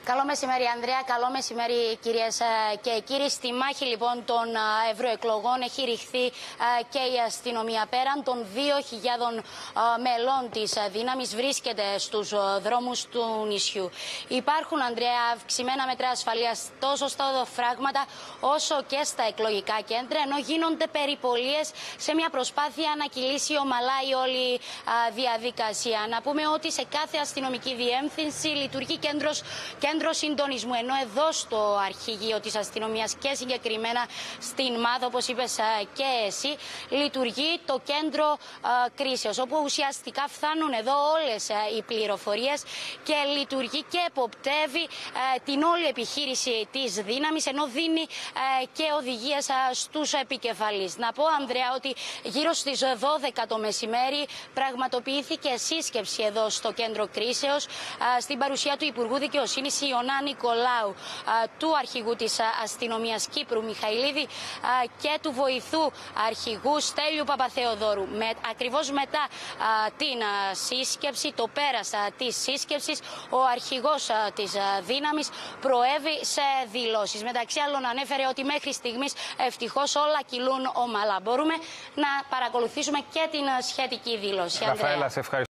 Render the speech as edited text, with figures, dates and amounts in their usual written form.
Καλό μεσημέρι, Ανδρέα. Καλό μεσημέρι, κυρίες και κύριοι. Στη μάχη λοιπόν των ευρωεκλογών έχει ρηχθεί και η αστυνομία. Πέραν των 2.000 μελών της δύναμης βρίσκεται στους δρόμους του νησιού. Υπάρχουν, Ανδρέα, αυξημένα μέτρα ασφαλείας τόσο στα οδοφράγματα όσο και στα εκλογικά κέντρα, ενώ γίνονται περιπολίες σε μια προσπάθεια να κυλήσει ομαλά η όλη διαδικασία. Να πούμε ότι σε κάθε αστυνομική διεύθυνση λειτουργεί κέντρο συντονισμού, ενώ εδώ στο αρχηγείο της αστυνομίας και συγκεκριμένα στην ΜΑΔ, όπως είπες και εσύ, λειτουργεί το κέντρο κρίσεως, όπου ουσιαστικά φτάνουν εδώ όλες οι πληροφορίες και λειτουργεί και εποπτεύει την όλη επιχείρηση της δύναμης, ενώ δίνει και οδηγίες στους επικεφαλείς. Να πω, Ανδρέα, ότι γύρω στις 12 το μεσημέρι πραγματοποιήθηκε σύσκεψη εδώ στο κέντρο κρίσεως στην παρουσία του Υπουργού Δικαιοσύνης Ιωνά Νικολάου, του αρχηγού της αστυνομίας Κύπρου Μιχαηλίδη και του βοηθού αρχηγού Στέλιου Παπαθεοδόρου. Ακριβώς μετά την σύσκεψη, το πέρας της σύσκεψης, ο αρχηγός της δύναμης προέβη σε δηλώσεις. Μεταξύ άλλων ανέφερε ότι μέχρι στιγμής ευτυχώς όλα κυλούν ομαλά. Μπορούμε να παρακολουθήσουμε και την σχετική δήλωση. Ραφαέλα, σε ευχαριστώ.